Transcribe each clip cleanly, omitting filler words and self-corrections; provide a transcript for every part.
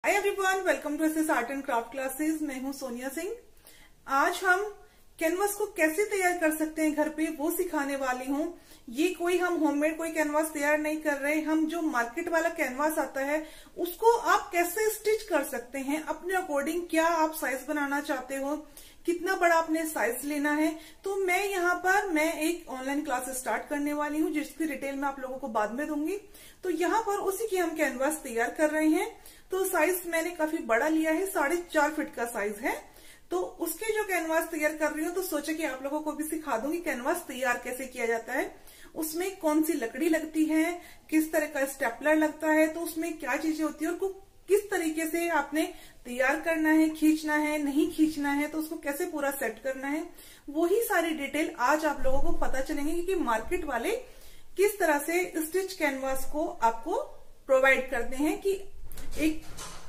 Hi everyone, welcome to SS art and craft classes. मैं हूं सोनिया सिंह। आज हम कैनवास को कैसे तैयार कर सकते हैं घर पे, वो सिखाने वाली हूं। ये कोई हम होममेड कोई कैनवास तैयार नहीं कर रहे। हम जो मार्केट वाला कैनवास आता है उसको आप कैसे स्टिच कर सकते हैं अपने अकॉर्डिंग। क्या आप साइज बनाना चाहते हो, कितना बड़ा आपने साइज लेना है। तो मैं यहाँ पर एक ऑनलाइन क्लास स्टार्ट करने वाली हूँ जिसकी डिटेल मैं आप लोगों को बाद में दूंगी। तो यहाँ पर उसी की हम कैनवास तैयार कर रहे हैं। तो साइज मैंने काफी बड़ा लिया है, 4.5 फीट का साइज है। तो उसके जो कैनवास तैयार कर रही हूँ तो सोचे कि आप लोगों को भी सिखा दूंगी कैनवास तैयार कैसे किया जाता है, उसमें कौन सी लकड़ी लगती है, किस तरह का स्टेपलर लगता है, तो उसमें क्या चीजें होती है और किस तरीके से आपने तैयार करना है, खींचना है, नहीं खींचना है, तो उसको कैसे पूरा सेट करना है, वही सारी डिटेल आज आप लोगों को पता चलेंगे कि मार्केट वाले किस तरह से स्टिच कैनवास को आपको प्रोवाइड करते हैं। कि एक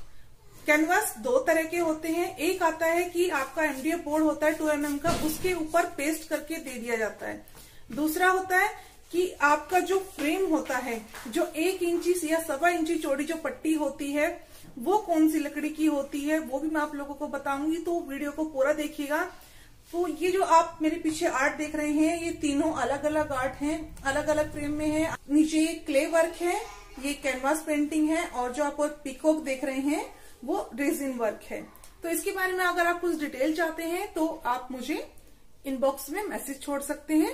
कैनवास दो तरह के होते हैं। एक आता है कि आपका MDF बोर्ड होता है 2 mm का, उसके ऊपर पेस्ट करके दे दिया जाता है। दूसरा होता है कि आपका जो फ्रेम होता है, जो 1 इंची या 1.25 इंची चौड़ी जो पट्टी होती है, वो कौन सी लकड़ी की होती है वो भी मैं आप लोगों को बताऊंगी। तो वीडियो को पूरा देखिएगा। तो ये जो आप मेरे पीछे आर्ट देख रहे हैं, ये तीनों अलग अलग आर्ट हैं, अलग अलग फ्रेम में है। नीचे ये क्ले वर्क है, ये कैनवास पेंटिंग है, और जो आप पीकॉक देख रहे हैं वो रेजिन वर्क है। तो इसके बारे में अगर आप कुछ डिटेल चाहते हैं तो आप मुझे इनबॉक्स में मैसेज छोड़ सकते हैं,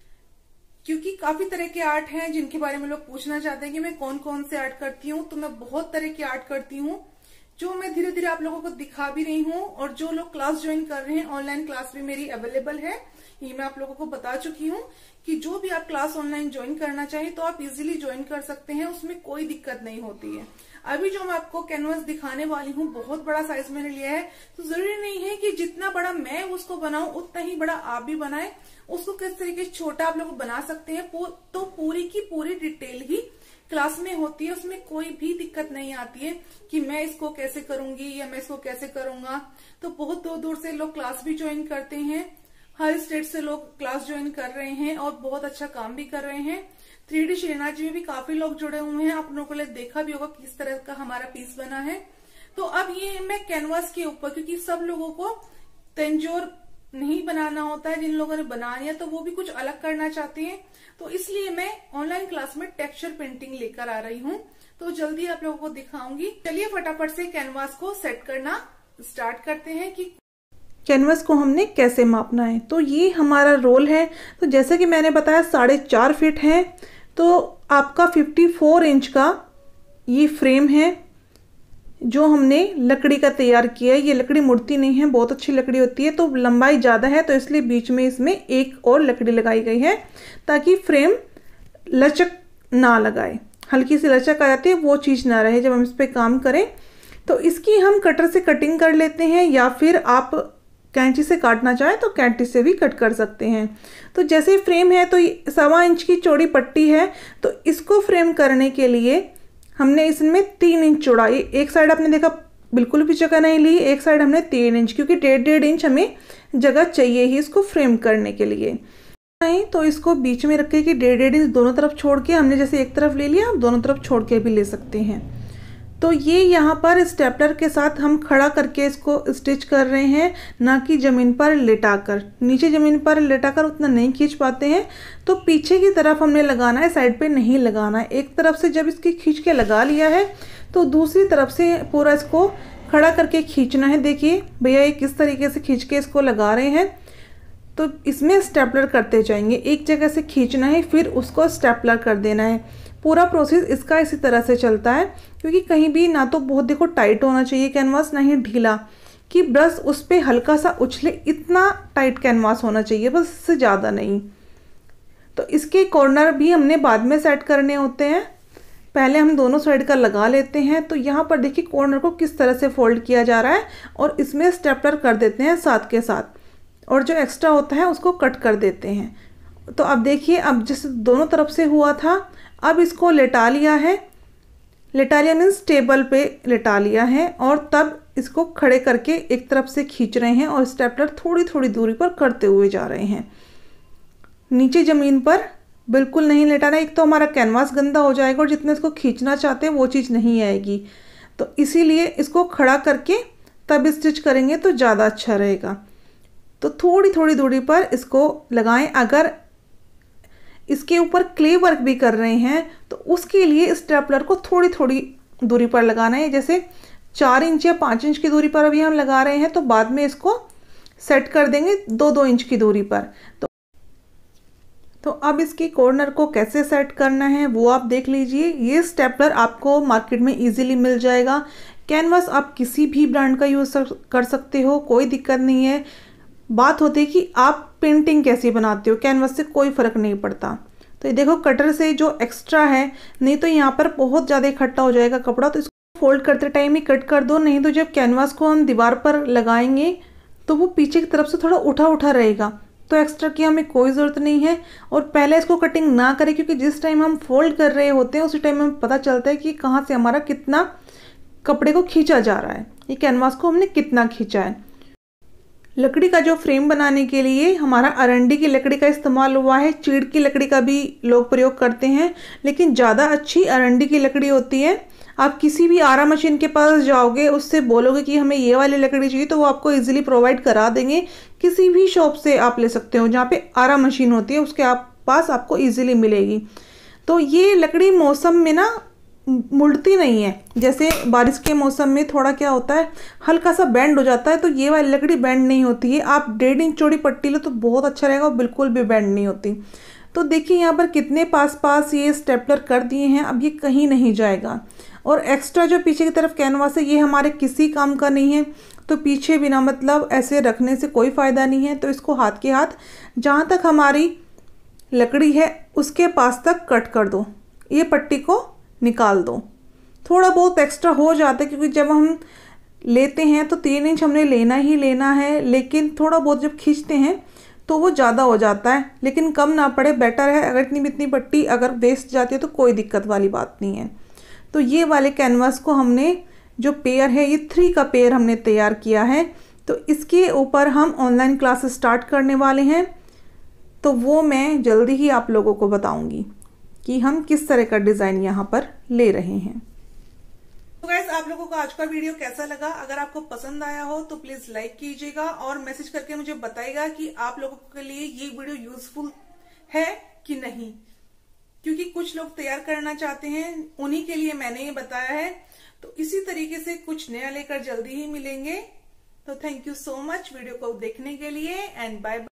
क्योंकि काफी तरह के आर्ट हैं जिनके बारे में लोग पूछना चाहते हैं कि मैं कौन कौन से आर्ट करती हूँ। तो मैं बहुत तरह के आर्ट करती हूँ जो मैं धीरे धीरे आप लोगों को दिखा भी रही हूँ। और जो लोग क्लास ज्वाइन कर रहे हैं, ऑनलाइन क्लास भी मेरी अवेलेबल है, ये मैं आप लोगों को बता चुकी हूँ कि जो भी आप क्लास ऑनलाइन ज्वाइन करना चाहिए तो आप इजीली ज्वाइन कर सकते हैं, उसमें कोई दिक्कत नहीं होती है। अभी जो मैं आपको कैनवास दिखाने वाली हूँ बहुत बड़ा साइज मैंने लिया है। तो जरूरी नहीं है कि जितना बड़ा मैं उसको बनाऊं उतना ही बड़ा आप भी बनाएं। उसको किस तरीके से छोटा आप लोग बना सकते हैं तो पूरी की पूरी डिटेल ही क्लास में होती है। उसमें कोई भी दिक्कत नहीं आती है कि मैं इसको कैसे करूंगी या मैं इसको कैसे करूंगा। तो बहुत दूर दूर से लोग क्लास भी ज्वाइन करते हैं, हर स्टेट से लोग क्लास ज्वाइन कर रहे हैं और बहुत अच्छा काम भी कर रहे हैं। 3D श्रीनाथ में भी काफी लोग जुड़े हुए हैं, आप लोगों ने देखा भी होगा किस तरह का हमारा पीस बना है। तो अब ये मैं कैनवास के ऊपर, क्योंकि सब लोगों को तंजोर नहीं बनाना होता है, जिन लोगों ने बनाया है तो वो भी कुछ अलग करना चाहते हैं, तो इसलिए मैं ऑनलाइन क्लास में टेक्सचर पेंटिंग लेकर आ रही हूँ। तो जल्दी आप लोगों को दिखाऊंगी। चलिए फटाफट से कैनवास को सेट करना स्टार्ट करते हैं कि कैनवास को हमने कैसे मापना है। तो ये हमारा रोल है। तो जैसे कि मैंने बताया 4.5 फीट है, तो आपका 54 इंच का ये फ्रेम है जो हमने लकड़ी का तैयार किया है। ये लकड़ी मुड़ती नहीं है, बहुत अच्छी लकड़ी होती है। तो लंबाई ज़्यादा है तो इसलिए बीच में इसमें एक और लकड़ी लगाई गई है ताकि फ्रेम लचक ना लगाए, हल्की सी लचक आ जाती है वो चीज़ ना रहे जब हम इस पर काम करें। तो इसकी हम कटर से कटिंग कर लेते हैं, या फिर आप कैंची से काटना चाहे तो कैंची से भी कट कर सकते हैं। तो जैसे फ्रेम है तो 1.25 इंच की चौड़ी पट्टी है, तो इसको फ्रेम करने के लिए हमने इसमें 3 इंच चौड़ाई, एक साइड आपने देखा बिल्कुल भी जगह नहीं ली, एक साइड हमने 3 इंच, क्योंकि 1.5 इंच हमें जगह चाहिए ही इसको फ्रेम करने के लिए। नहीं तो इसको बीच में रखे कि 1.5 इंच दोनों तरफ छोड़ के, हमने जैसे एक तरफ ले लिया आप दोनों तरफ छोड़ के भी ले सकते हैं। तो ये यहाँ पर स्टेपलर के साथ हम खड़ा करके इसको स्टिच कर रहे हैं, ना कि ज़मीन पर लेटाकर। नीचे ज़मीन पर लेटाकर उतना नहीं खींच पाते हैं, तो पीछे की तरफ हमने लगाना है, साइड पे नहीं लगाना है। एक तरफ से जब इसकी खींच के लगा लिया है तो दूसरी तरफ से पूरा इसको खड़ा करके खींचना है। देखिए भैया ये किस तरीके से खींच के इसको लगा रहे हैं। तो इसमें स्टेपलर करते जाएंगे, एक जगह से खींचना है फिर उसको स्टेपलर कर देना है। पूरा प्रोसेस इसका इसी तरह से चलता है, क्योंकि कहीं भी ना तो बहुत देखो टाइट होना चाहिए कैनवास, ना ही ढीला कि ब्रश उस पर हल्का सा उछले, इतना टाइट कैनवास होना चाहिए, बस इससे ज़्यादा नहीं। तो इसके कॉर्नर भी हमने बाद में सेट करने होते हैं, पहले हम दोनों साइड का लगा लेते हैं। तो यहाँ पर देखिए कॉर्नर को किस तरह से फोल्ड किया जा रहा है और इसमें स्टेपलर कर देते हैं साथ के साथ, और जो एक्स्ट्रा होता है उसको कट कर देते हैं। तो अब देखिए, अब जैसे दोनों तरफ से हुआ था, अब इसको लेटा लिया है, लेटा लिया मीन्स टेबल पे लेटा लिया है, और तब इसको खड़े करके एक तरफ से खींच रहे हैं और स्टेपलर थोड़ी थोड़ी दूरी पर करते हुए जा रहे हैं। नीचे ज़मीन पर बिल्कुल नहीं लेटाना, एक तो हमारा कैनवास गंदा हो जाएगा और जितना इसको खींचना चाहते हैं वो चीज़ नहीं आएगी। तो इसीलिए इसको खड़ा करके तब स्टिच करेंगे तो ज़्यादा अच्छा रहेगा। तो थोड़ी थोड़ी दूरी पर इसको लगाएं। अगर इसके ऊपर क्ले वर्क भी कर रहे हैं तो उसके लिए स्टेपलर को थोड़ी थोड़ी दूरी पर लगाना है। जैसे 4 इंच या 5 इंच की दूरी पर अभी हम लगा रहे हैं, तो बाद में इसको सेट कर देंगे 2-2 इंच की दूरी पर। तो अब इसकी कॉर्नर को कैसे सेट करना है वो आप देख लीजिए। ये स्टेपलर आपको मार्केट में इजीली मिल जाएगा। कैनवास आप किसी भी ब्रांड का यूज़ कर सकते हो, कोई दिक्कत नहीं है। बात होती है कि आप पेंटिंग कैसी बनाते हो, कैनवास से कोई फ़र्क नहीं पड़ता। तो ये देखो कटर से जो एक्स्ट्रा है, नहीं तो यहाँ पर बहुत ज़्यादा इकट्ठा हो जाएगा कपड़ा, तो इसको फोल्ड करते टाइम ही कट कर दो। नहीं तो जब कैनवास को हम दीवार पर लगाएंगे तो वो पीछे की तरफ से थोड़ा उठा उठा रहेगा, तो एक्स्ट्रा की हमें कोई ज़रूरत नहीं है। और पहले इसको कटिंग ना करें, क्योंकि जिस टाइम हम फोल्ड कर रहे होते हैं उसी टाइम हमें पता चलता है कि कहाँ से हमारा कितना कपड़े को खींचा जा रहा है, ये कैनवास को हमने कितना खींचा है। लकड़ी का जो फ्रेम बनाने के लिए हमारा अरंडी की लकड़ी का इस्तेमाल हुआ है। चीड़ की लकड़ी का भी लोग प्रयोग करते हैं, लेकिन ज़्यादा अच्छी अरंडी की लकड़ी होती है। आप किसी भी आरा मशीन के पास जाओगे, उससे बोलोगे कि हमें ये वाली लकड़ी चाहिए, तो वो आपको इजीली प्रोवाइड करा देंगे। किसी भी शॉप से आप ले सकते हो जहाँ पे आरा मशीन होती है, उसके पास आपको इजीली मिलेगी। तो ये लकड़ी मौसम में ना मुड़ती नहीं है। जैसे बारिश के मौसम में थोड़ा क्या होता है, हल्का सा बेंड हो जाता है, तो ये वाली लकड़ी बेंड नहीं होती है। आप 1.5 इंच चौड़ी पट्टी लो तो बहुत अच्छा रहेगा, और बिल्कुल भी बेंड नहीं होती। तो देखिए यहाँ पर कितने पास पास ये स्टेपलर कर दिए हैं, अब ये कहीं नहीं जाएगा। और एक्स्ट्रा जो पीछे की तरफ कैनवास है, ये हमारे किसी काम का नहीं है, तो पीछे बिना मतलब ऐसे रखने से कोई फ़ायदा नहीं है। तो इसको हाथ के हाथ जहाँ तक हमारी लकड़ी है उसके पास तक कट कर दो, ये पट्टी को निकाल दो। थोड़ा बहुत एक्स्ट्रा हो जाता है, क्योंकि जब हम लेते हैं तो 3 इंच हमने लेना ही लेना है, लेकिन थोड़ा बहुत जब खींचते हैं तो वो ज़्यादा हो जाता है। लेकिन कम ना पड़े, बेटर है। अगर इतनी पट्टी अगर वेस्ट जाती है तो कोई दिक्कत वाली बात नहीं है। तो ये वाले कैनवास को हमने जो पेयर है, ये 3 का पेयर हमने तैयार किया है। तो इसके ऊपर हम ऑनलाइन क्लास स्टार्ट करने वाले हैं, तो वो मैं जल्दी ही आप लोगों को बताऊंगी कि हम किस तरह का डिज़ाइन यहाँ पर ले रहे हैं। तो गाइस, आप लोगों को आज का वीडियो कैसा लगा? अगर आपको पसंद आया हो तो प्लीज लाइक कीजिएगा और मैसेज करके मुझे बताइएगा कि आप लोगों के लिए ये वीडियो यूजफुल है कि नहीं, क्योंकि कुछ लोग तैयार करना चाहते हैं, उन्हीं के लिए मैंने ये बताया है। तो इसी तरीके से कुछ नया लेकर जल्दी ही मिलेंगे। तो thank you so much video को देखने के लिए, एंड बाय बाय।